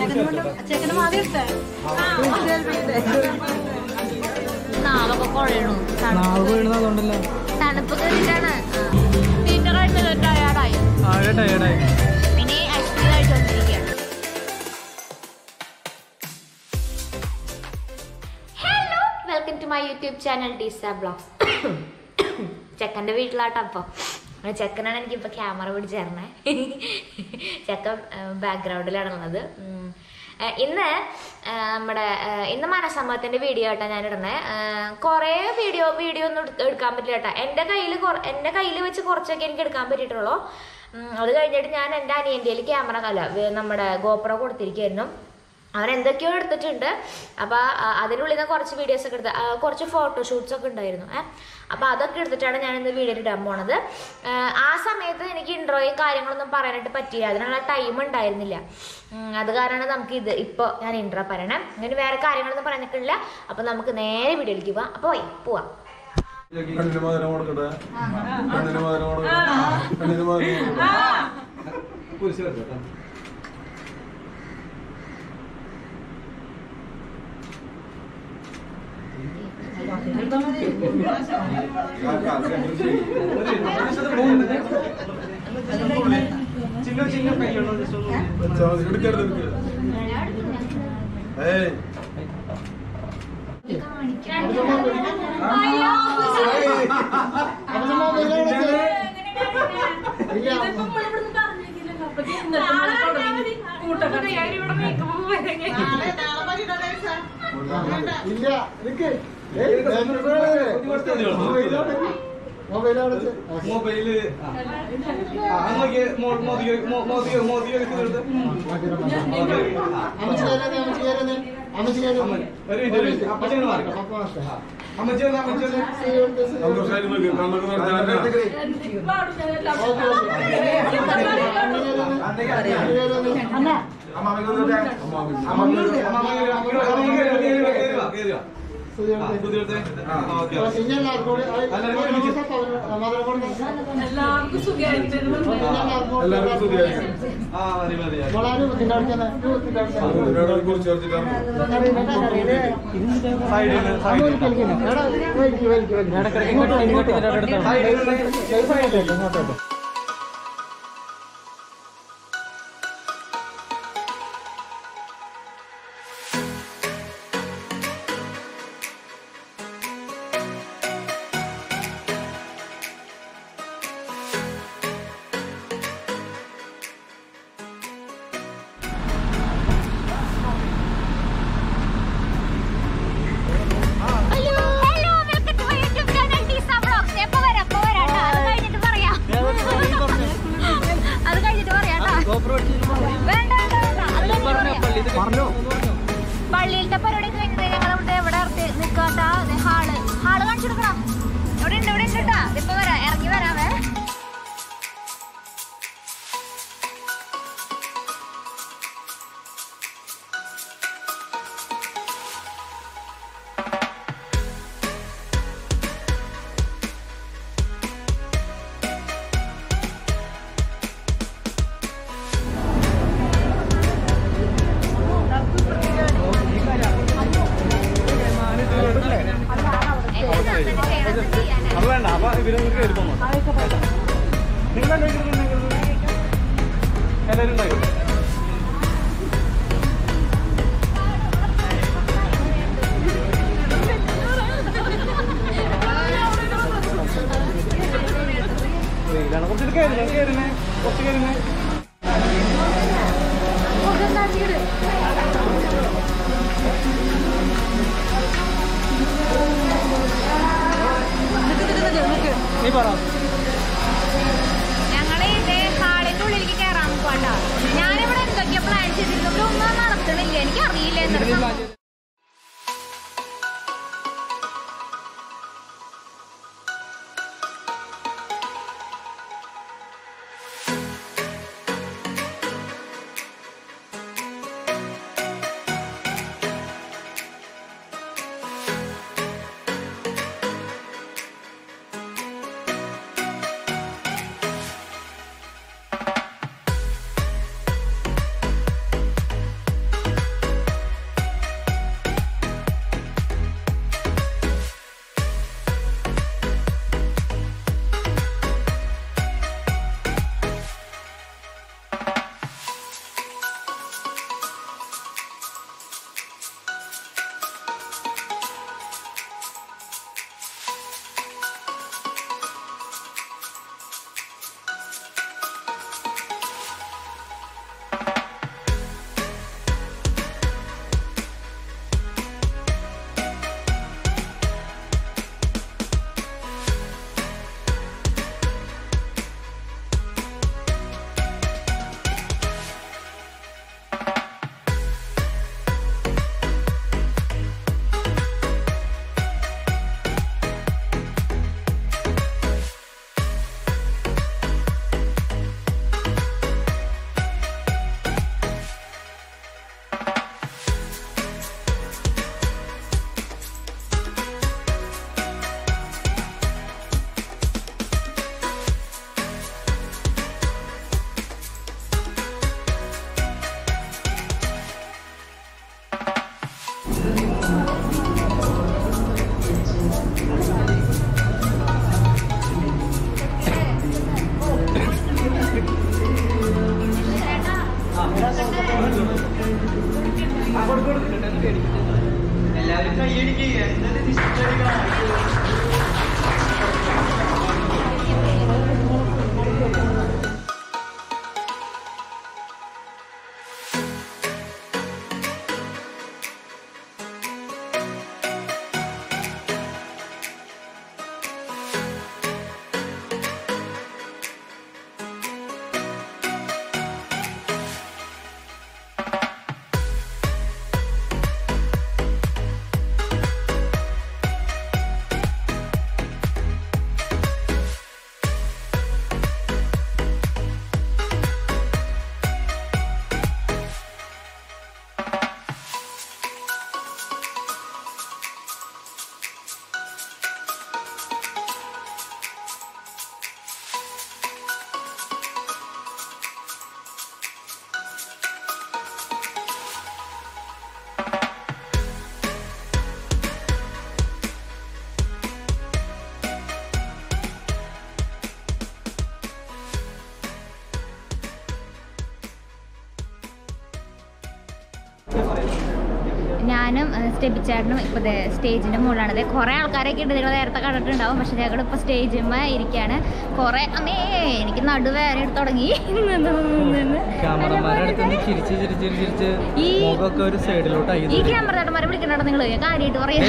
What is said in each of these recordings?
നാളൊക്കെ കുഴയണു തണുപ്പ് കയറിയിട്ടാണ് ടയർഡായി പിന്നെ ഐസ്ക്രീം കഴിച്ചോണ്ടിരിക്കുകയാണ്. Hello, welcome to my YouTube channel D-SAB vlogs. ചെക്കൻ്റെ വീട്ടിലാട്ടോ. അപ്പോൾ ചെക്കനാണ് എനിക്കിപ്പോൾ ക്യാമറ പിടിച്ച് തരണേ. ചെക്കൻ ബാക്ക്ഗ്രൗണ്ടിലാണുള്ളത്. ഇന്ന് മനസമ്മത്തിൻ്റെ വീഡിയോ ആയിട്ടാണ് ഞാനിടുന്നത്. കുറേ വീഡിയോ ഒന്നും എടുക്കാൻ പറ്റില്ല കേട്ടോ. എൻ്റെ കയ്യിൽ വെച്ച് കുറച്ചൊക്കെ എനിക്ക് എടുക്കാൻ പറ്റിയിട്ടുള്ളൂ. അത് കഴിഞ്ഞിട്ട് ഞാൻ എൻ്റെ അനിയൻ്റെ ക്യാമറ നമ്മുടെ GoPro കൊടുത്തിരിക്കുകയായിരുന്നു. അവരെന്തൊക്കെയോ എടുത്തിട്ടുണ്ട്. അപ്പോൾ അതിനുള്ളിൽ നിന്ന് കുറച്ച് വീഡിയോസൊക്കെ എടുത്ത് കുറച്ച് ഫോട്ടോഷൂട്ട്സൊക്കെ ഉണ്ടായിരുന്നു. അപ്പോൾ അതൊക്കെ എടുത്തിട്ടാണ് ഞാനിന്ന് വീഡിയോ ഇടാൻ പോണത്. ആ സമയത്ത് എനിക്ക് ഇൻട്രോയും കാര്യങ്ങളൊന്നും പറയാനായിട്ട് പറ്റിയില്ല. അതിനുള്ള ടൈം ഉണ്ടായിരുന്നില്ല. അത് കാരണമാണ് നമുക്ക് ഇപ്പോൾ ഞാൻ ഇൻട്രോ പറയണം. അങ്ങനെ വേറെ കാര്യങ്ങളൊന്നും പറഞ്ഞിട്ടില്ല. അപ്പോൾ നമുക്ക് നേരെ വീഡിയോയിലേക്ക് പോവാം. അപ്പോൾ പോവാം. പള്ളിയിലത്തെ പരിപാടി കഴിഞ്ഞിട്ട് ഞങ്ങളിവിടെ എവിടെ നിൽക്കാത്ത ഹാള് കാണിച്ചു കൊടുക്കണം. ഇവിടെ ഉണ്ട് കേട്ടാ. ഇപ്പൊ വരാം, ഇറങ്ങി വരാവേ. അത് വേണ്ട. അപ്പൊ ഇവരൊക്കെ എടുക്കുന്നു. എല്ലാവരും കൈയടിക്കുക. ഞാനും സ്റ്റെബിച്ചേട്ടനും ഇപ്പോൾ സ്റ്റേജിൻ്റെ മുകളിലാണത്. കുറേ ആൾക്കാരൊക്കെ ഉണ്ട്, നിങ്ങൾ നേരത്തെ കണ്ടിട്ടുണ്ടാവും. പക്ഷെ ഞങ്ങൾ ഇപ്പോൾ സ്റ്റേജിന്മേ ഇരിക്കുകയാണ്. കുറേ അമ്മേ എനിക്ക് നടുവേദന എടുത്ത് തുടങ്ങി. ഈ ക്യാമറ ചേട്ടന്മാരെ വിളിക്കണ്ടോ നിങ്ങൾ? കാര്യമായിട്ട് പറയാം,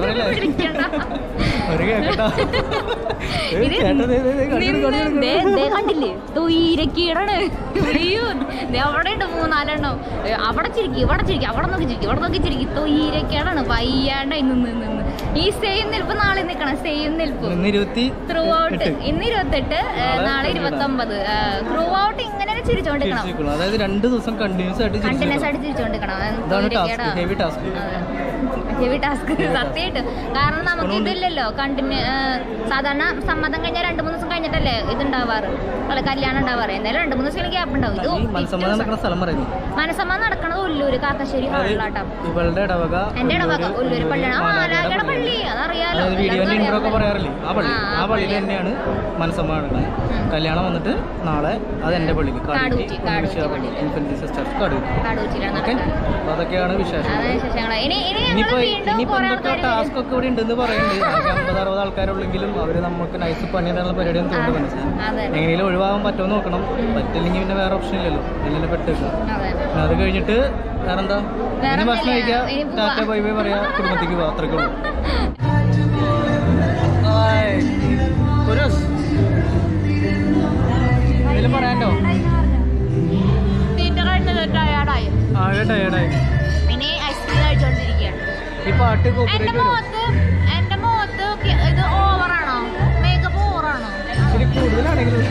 കണ്ടില്ലേ തൊയിരക്കീടാണ്. അവിടെ ഉണ്ട് 3-4 അവിടെ ചിരിക്കും, ഇവിടെ ചിരിക്കും, അവിടെ നോക്കി ചിരിക്കും, ഇവിടെ നോക്കി ചിരിക്കും. തൊയിരക്കേടാണ്, വയ്യാണ്ടായി നിന്ന് ഈ സെയിം നിൽപ്പ് നാളെ നിൽക്കണം. സെയിം നിൽപ്പ് ത്രൂ ഔട്ട്. ഇന്ന് 28, നാളെ 29. ത്രൂ ഔട്ട് ഇങ്ങനെ ചിരിച്ചോണ്ടിരിക്കണം. അതായത് 2 ദിവസം കണ്ടിന്യൂസ് ആയിട്ട് ചിരിച്ചോണ്ടിരിക്കണം. ഹെവി ടാസ്ക് സത്യമായിട്ട്. കാരണം നമുക്ക് ഇതില്ലല്ലോ സാധാരണ സമ്മതം കഴിഞ്ഞാൽ 2-3 ദിവസം കഴിഞ്ഞിട്ടല്ലേ ഇതുണ്ടാവാറ്, കല്യാണം ഉണ്ടാവാറ്. എന്തായാലും 2-3 ദിവസം ഗ്യാപ്പ് ഉണ്ടാവും. ഇത് മനസമ്മ നടക്കണത് ഒല്ലൂര് കാക്കശ്ശേരി ഹാളിലാട്ടോ. എന്റെ ഇടവക ഒല്ലൂര് പള്ളിയാണ്. ആലാകയുടെ പള്ളി അതറിയാലോ. കല്യാണം വന്നിട്ട് നാളെ അത് എന്റെ പള്ളിക്ക് അതൊക്കെയാണ് വിശേഷം. ടാസ്ക് ഒക്കെ ഇവിടെ ഉണ്ടെന്ന് പറയുന്നുണ്ട്. 50-60 ആൾക്കാരുള്ളെങ്കിലും അവര് നമുക്ക് നൈസ് പണിയുള്ള പരിപാടിയൊന്നും തോന്നുന്നു. മനസ്സിലായി എങ്ങനെയും ഒഴിവാകാൻ പറ്റുമെന്ന് നോക്കണം. പറ്റില്ലെങ്കിൽ പിന്നെ വേറെ ഓപ്ഷൻ ഇല്ലല്ലോ, എല്ലാം പെട്ടേക്കുക. അത് കഴിഞ്ഞിട്ട് വേറെന്താ ഭക്ഷണം കഴിക്കുക, ടാറ്റ ബൈ ബൈ പറയാ, കുടുംബത്തേക്ക് പോവാ. അത്രയ്ക്ക് ഉള്ളൂ. എന്തെങ്കിലും പറയാനോ? ആകെ ടയേർഡായി. ഈ പാട്ട് എന്റെ മുഖത്ത് ഇത് ഓവറാണോ? മേക്കപ്പ് ഓവറാണോ? കൂടുതലാണെങ്കിലും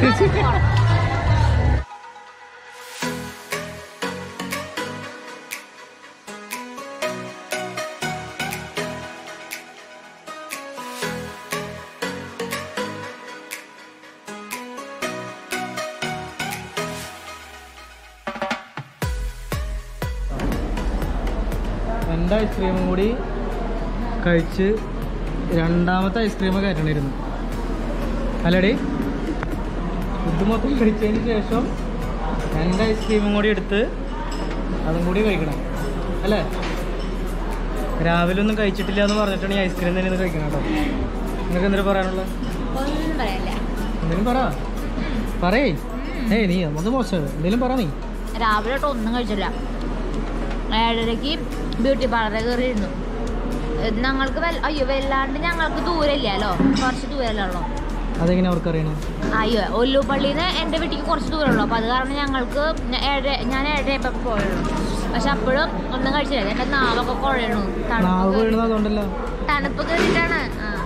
എൻ്റെ ഐസ്ക്രീമും കൂടി കഴിച്ച് രണ്ടാമത്തെ ഐസ്ക്രീം കയറ്റണിരുന്നു അല്ലടി. ഇത് മൊത്തം കഴിച്ചതിന് ശേഷം എൻ്റെ ഐസ്ക്രീമും കൂടി എടുത്ത് അതും കൂടി കഴിക്കണം അല്ലേ? രാവിലെ ഒന്നും കഴിച്ചിട്ടില്ല എന്ന് പറഞ്ഞിട്ടാണ് ഈ ഐസ്ക്രീം തന്നെ ഇന്ന് കഴിക്കണം കേട്ടോ. നിങ്ങൾക്ക് എന്തെങ്കിലും പറയാനുള്ളത്? എന്തെങ്കിലും പറയേ. നീ നമുക്ക് മോശം എന്തെങ്കിലും പറ. നീ രാവിലെ ഒന്നും കഴിച്ചില്ല. 7:30 ബ്യൂട്ടി പാർലറിൽ കയറിയിരുന്നു. ഞങ്ങൾക്ക് വല്ലാണ്ട് ഞങ്ങൾക്ക് ദൂരമില്ലല്ലോ, കുറച്ച് ദൂരമല്ലോ. അതെങ്ങനെ അവർക്കറിയണം? അയ്യോ ഒല്ലുപള്ളിന്ന് എൻ്റെ വീട്ടിലേക്ക് കുറച്ച് ദൂരമുള്ളൂ. അപ്പോൾ അത് കാരണം ഞങ്ങൾക്ക് ഞാൻ 7:30 പോയുള്ളൂ. പക്ഷെ അപ്പോഴും ഒന്നും കഴിച്ചില്ല. എൻ്റെ നാവൊക്കെ കുഴയണു. തണുപ്പ് കയറിയിട്ടാണ്.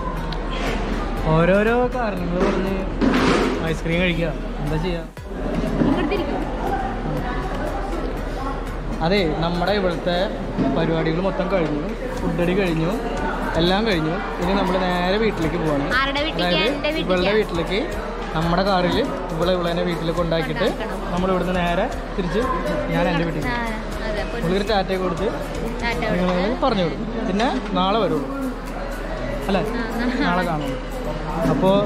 ഓരോരോ കാരണങ്ങൾ പറഞ്ഞ് ഐസ്ക്രീം കഴിക്കുക. എന്താ ചെയ്യാ? അതെ, നമ്മുടെ ഇവിടുത്തെ പരിപാടികൾ മൊത്തം കഴിഞ്ഞു, ഫുഡടി കഴിഞ്ഞു, എല്ലാം കഴിഞ്ഞു. ഇനി നമ്മൾ നേരെ വീട്ടിലേക്ക് പോവാണ്. അതായത് ഇവളുടെ വീട്ടിലേക്ക് നമ്മുടെ കാറിൽ ഇവളെ വീട്ടിൽ കൊണ്ടാക്കിയിട്ട് നമ്മൾ ഇവിടുന്ന് നേരെ തിരിച്ച് ഞാൻ എൻ്റെ വീട്ടിൽ പുള്ളിയൊരു ടാറ്റയൊക്കെ കൊടുത്ത് നിങ്ങൾ പറഞ്ഞു വിടും. പിന്നെ നാളെ വരുള്ളൂ അല്ലേ? നാളെ കാണുള്ളൂ. അപ്പോൾ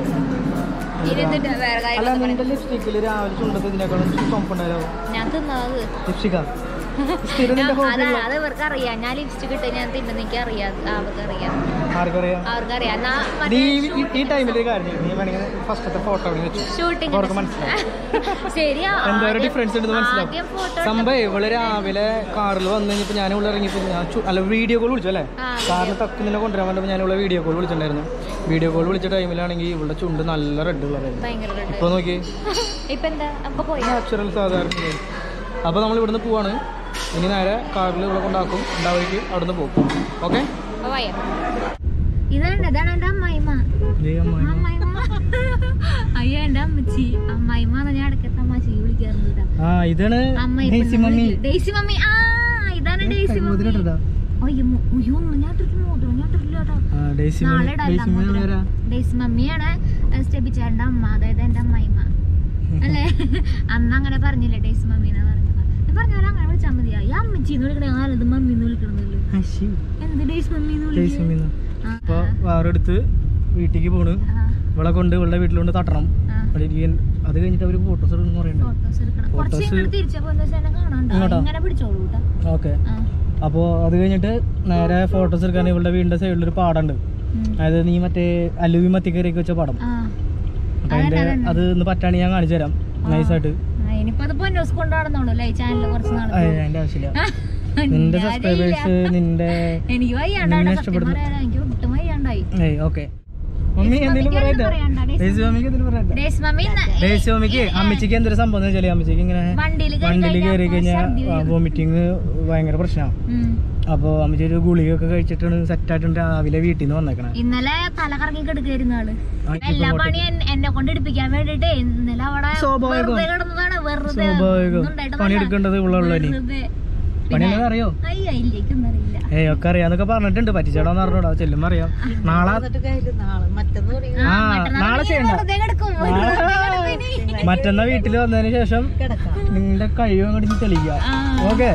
അല്ല, നിന്റെ ലിപ്സ്റ്റിക്കിൽ രാവിലെ ചുണ്ടത്ത് ഇതിനേക്കാളും ചുമപ്പുണ്ടായാലോ? ലിപ്സ്റ്റിക്കാ അത് ഇവർക്ക് അറിയാം. ഞാൻ ലിപ്സ്റ്റിക് ഇട്ട് ഞാൻ തിന്നുന്ന എനിക്ക് അറിയാം. അവർക്കറിയാം. ശരിയാ. സംഭവം ഇവള് രാവിലെ കാറിൽ വന്നു കഴിഞ്ഞപ്പോ ഞാൻ ഇവിടെ ഇറങ്ങിയപ്പോ അല്ല വീഡിയോ കോൾ വിളിച്ചു അല്ലേ, കാറിന് തക്കുന്നില്ല കൊണ്ടുവരാൻ വേണ്ടി ഞാൻ ഇവിടെ വീഡിയോ കോൾ വിളിച്ചിട്ടുണ്ടായിരുന്നു. വീഡിയോ കോൾ വിളിച്ച ടൈമിലാണെങ്കിൽ ഇവിടെ ചുണ്ട് നല്ല റെഡ് കളറായിരുന്നു. ഇപ്പൊ നോക്കി നാച്ചുറൽ സാധാരണ. അപ്പൊ നമ്മൾ ഇവിടുന്ന് പോവാണ്. ഇനി നേരെ കാറിൽ ഇവിടെ കൊണ്ടാക്കും. ഉണ്ടാവുകയ്ക്ക് അവിടുന്ന് പോകും. ഓക്കെ. ഇതാണ് എന്റെ അമ്മായിമ്മ. അയ്യോ എന്റെ അമ്മച്ചി അമ്മായിമ്മ ഞാൻ ഇടയ്ക്ക് തമാശക്ക് വിളിക്കാറുണ്ട്. ഇതാണ് ഡേയ്സി മമ്മി. ആ ഇതാണ് ഡേയ്സി മമ്മി. അയ്യോ ഞാൻ ഡേയ്സി മമ്മിയാണ് സ്റ്റെബിച്ചേട്ടന്റെ അമ്മ, അതായത് എന്റെ അമ്മായിമ്മ അല്ലേ. അന്ന് അങ്ങനെ പറഞ്ഞില്ലേ ഡേയ്സി മമ്മീന്നാ പറഞ്ഞത്. പറഞ്ഞാലും അങ്ങനെ വിളിച്ചാൽ മതിയാ. ഈ അമ്മച്ചിന്ന് വിളിക്കണേ ഞാനത് മമ്മീന്ന് വിളിക്കണമെന്നല്ലോ. എന്ത് ഡേയ്സി മമ്മീന്ന് വിളിക്കുന്നു. അപ്പൊ വേറെടുത്ത് വീട്ടിലേക്ക് പോണ്. ഇവിടെ കൊണ്ട് ഇവിടെ വീട്ടിലോണ്ട് തട്ടണം. അത് കഴിഞ്ഞിട്ട് അവര് ഫോട്ടോസ് എടുക്കണം പറയുന്നുണ്ട്. ഓക്കെ. അപ്പോൾ അത് കഴിഞ്ഞിട്ട് നേരെ ഫോട്ടോസ് എടുക്കാൻ ഇവളുടെ വീടിന്റെ സൈഡിലൊരു പാടമുണ്ട്. അതായത് നീ മറ്റേ അലുവി മത്തി കയറിയൊക്കെ വെച്ച പാടം. അപ്പൊ അതിന്റെ അത് ഇന്ന് പറ്റാണെങ്കിൽ ഞാൻ കാണിച്ചു തരാം നൈസായിട്ട്. അതിന്റെ ആവശ്യമില്ല. നിന്റെ സബ്സ്ക്രൈബേഴ്സ് നിന്നെ ഇഷ്ടപ്പെടുന്നു. ഓക്കെ. മമ്മി എന്തെങ്കിലും പറയട്ടെ? ഡേയ്സി മമ്മിക്ക് എന്തെങ്കിലും പറയട്ടെ? ഡേയ്സി മമ്മിക്ക് അമ്മച്ചിക്ക് എന്തൊരു സംഭവം എന്ന് വെച്ചാൽ അമ്മച്ചിക്ക് ഇങ്ങനെ വണ്ടിയിൽ കയറി കഴിഞ്ഞാൽ വോമിറ്റിങ് ഭയങ്കര പ്രശ്നമാണ്. അപ്പൊ അമ്മച്ചി ഒരു ഗുളികയൊക്കെ കഴിച്ചിട്ടാണ് സെറ്റ് ആയിട്ടുണ്ട് രാവിലെ വീട്ടിൽ നിന്ന് വന്നേക്കണേ. ഇന്നലെ തല കറങ്ങി കിടക്കായിരുന്നു ആള്. എല്ലാ പണി എന്നെ കൊണ്ട് എടുപ്പിക്കാൻ വേണ്ടിട്ട് ഇന്നലെ അവിടെ സ്വാഭാവികം പണിയെടുക്കേണ്ടത് ഉള്ളു. പണിയൊക്കെ അറിയോ? ഒക്കെ അറിയാന്നൊക്കെ പറഞ്ഞിട്ടുണ്ട്. പറ്റിച്ചേടാന്ന് പറഞ്ഞോടാ ചെല്ലുമ്പോ അറിയാം. നാളെ ചെയ്യണ്ട. മറ്റന്നാ വീട്ടിൽ വന്നതിന് ശേഷം നിങ്ങളുടെ കഴിവ് അങ്ങോട്ട് തെളിയിക്കുക. ഓക്കെ.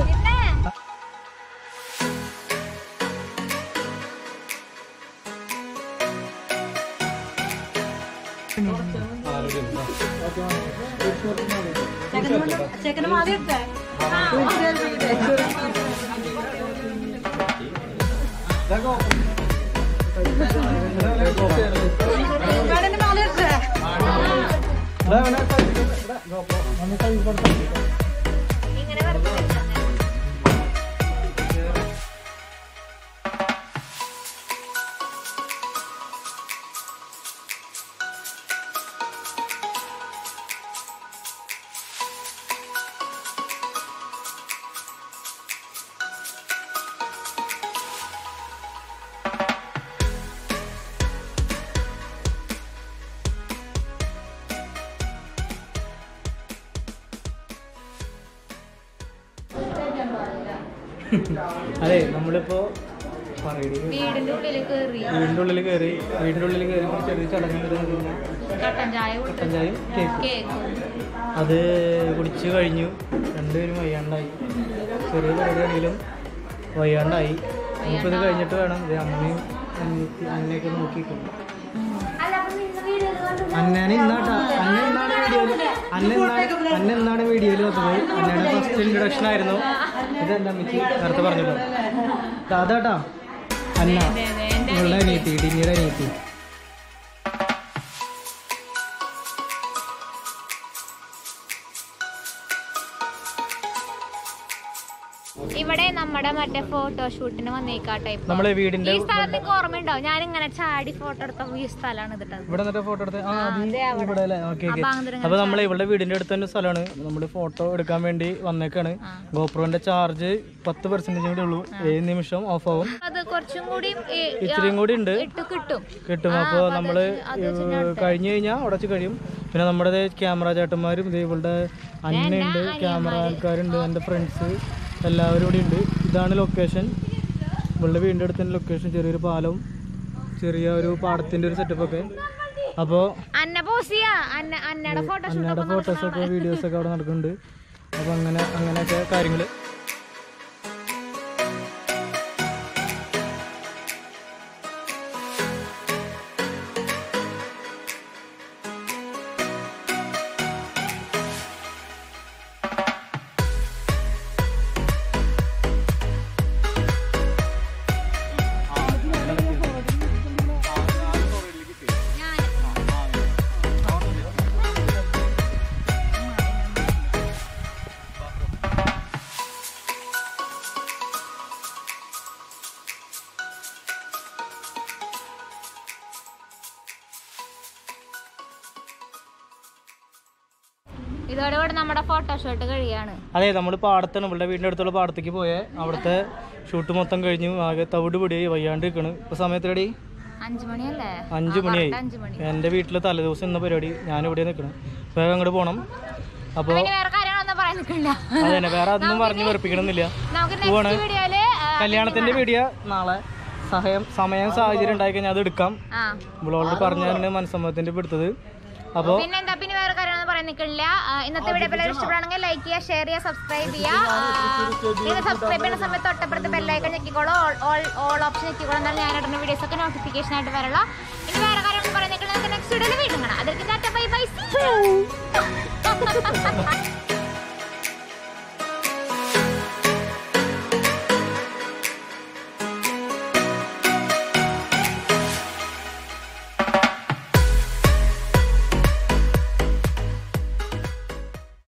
അതെ നമ്മളിപ്പോ വീടിന്റെ ഉള്ളിൽ കയറി ചെറിയ ചടങ്ങ് കട്ടൻ ചായയും കേക്കും അത് കുടിച്ച് കഴിഞ്ഞു. രണ്ടുപേരും വയ്യാണ്ടായി. ചെറിയ പരിപാടിയാണെങ്കിലും വയ്യാണ്ടായി. നമുക്കിത് കഴിഞ്ഞിട്ട് വേണം അമ്മയും അന്നയൊക്കെ നോക്കിക്കും. അന്നേനെ ഇന്നാട്ടാ അന്നാണ് വീഡിയോയിൽ വന്നത്. അന്നയുടെ ഫസ്റ്റ് ഇൻട്രൊഡക്ഷൻ ആയിരുന്നു. ഇതെന്താ അമ്മച്ചി നേരത്തെ പറഞ്ഞല്ലോ. അതാട്ടാ അന്ന ഇവളുടെ അനിയത്തി, ഡിന്നിയുടെ അനിയത്തി. ഇവിടെ നമ്മുടെ മറ്റേ ഫോട്ടോഷൂട്ടിന് വന്നേക്കാട്ടെ. നമ്മളെ വീടിന്റെ ഈ സ്ഥലം നിങ്ങൾക്ക് ഓർമ്മയുണ്ടാവും. ഞാൻ ഇങ്ങനെ ചാടി ഫോട്ടോ എടുത്ത ഈ സ്ഥലമാണ്. ഇവിടെ ഫോട്ടോ എടുത്ത അപ്പൊ നമ്മളെ ഇവിടെ വീടിന്റെ അടുത്ത് തന്നെ സ്ഥലമാണ്. നമ്മള് ഫോട്ടോ എടുക്കാൻ വേണ്ടി വന്നേക്കാണ്. ഗോപ്രോന്റെ ചാർജ് 10% കൂടി ഉള്ളൂ. 7 നിമിഷം ഓഫ് ആവും. അത് കുറച്ചും കൂടി ഇത്രയും കൂടി ഉണ്ട് കിട്ടും. അപ്പൊ നമ്മള് കഴിഞ്ഞു കഴിഞ്ഞാൽ ഉടച്ച് കഴിയും. പിന്നെ നമ്മുടെ ക്യാമറ ചേട്ടന്മാരും ഇവളുടെ അന്നയുണ്ട്, ക്യാമറ ആൾക്കാരുണ്ട്, എൻ്റെ ഫ്രണ്ട്സ് എല്ലാവരും കൂടി ഉണ്ട്. ഇതാണ് ലൊക്കേഷൻ. ഇവളുടെ വീടിൻ്റെ അടുത്ത് തന്നെ ലൊക്കേഷൻ. ചെറിയൊരു പാലവും ചെറിയ ഒരു പാടത്തിൻ്റെ ഒരു സെറ്റപ്പൊക്കെ. അപ്പോൾ അന്നയുടെ ഫോട്ടോസൊക്കെ വീഡിയോസൊക്കെ അവിടെ നടക്കുന്നുണ്ട്. അപ്പോൾ അങ്ങനെയൊക്കെ കാര്യങ്ങൾ. ഇതോടെ നമ്മുടെ ഫോട്ടോഷൂട്ട് കഴിയാണ്. അതെ, നമ്മൾ പാടത്താണ്, നമ്മുടെ വീടിൻ്റെ അടുത്തുള്ള പാടത്തേക്ക് പോയേ. അവിടുത്തെ ഷൂട്ട് മൊത്തം കഴിഞ്ഞു. ആകെ തവിട് പൊടിയായി വയ്യാണ്ട് നിൽക്കണ്. ഇപ്പൊ സമയത്തടി 5 മണിയല്ലേ? 5 മണിയായി. എൻ്റെ വീട്ടില് തലേദിവസം ഇന്ന പരിപാടി. ഞാനിവിടെ നിൽക്കണം. വേഗം അങ്ങോട്ട് പോകണം. അപ്പൊ അതന്നെ, വേറെ അതൊന്നും പറഞ്ഞു വെറുപ്പിക്കണമെന്നില്ല. പോവാണ്. കല്യാണത്തിന്റെ വീഡിയോ നാളെ സമയം സാഹചര്യം ഉണ്ടായി കഴിഞ്ഞാൽ അത് എടുക്കാം. ഇവളോട് പറഞ്ഞാണ് മനസ്സമ്മതത്തിന്റെ എടുത്തത്. അപ്പൊ പിന്നെ വേറെ കാര്യമൊന്നും പറയാൻ നിൽക്കില്ല. ഇന്നത്തെ വീഡിയോ എല്ലാവരും ഇഷ്ടപ്പെടുകയാണെങ്കിൽ ലൈക്ക് ചെയ്യുക, ഷെയർ ചെയ്യുക, സബ്സ്ക്രൈബ് ചെയ്യുക. സബ്സ്ക്രൈബ് ചെയ്യുന്ന സമയത്ത് തൊട്ടപ്പുറത്ത് ബെല്ലൈക്കൺ ഞെക്കിക്കോളൂ, ഓൾ ഓപ്ഷൻ ഞെക്കിക്കോളൂ. എന്നാൽ ഞാൻ ഇടുന്ന വീഡിയോസ് ഒക്കെ നോട്ടിഫിക്കേഷൻ ആയിട്ട് വരളോ. ഇനി വേറെ കാര്യമൊന്നും പറയാൻ നിൽക്കുന്നത് നെക്സ്റ്റ് വീഡിയോയിൽ വീണ്ടും കാണാം. അതിലേക്ക് ബൈ ബൈ.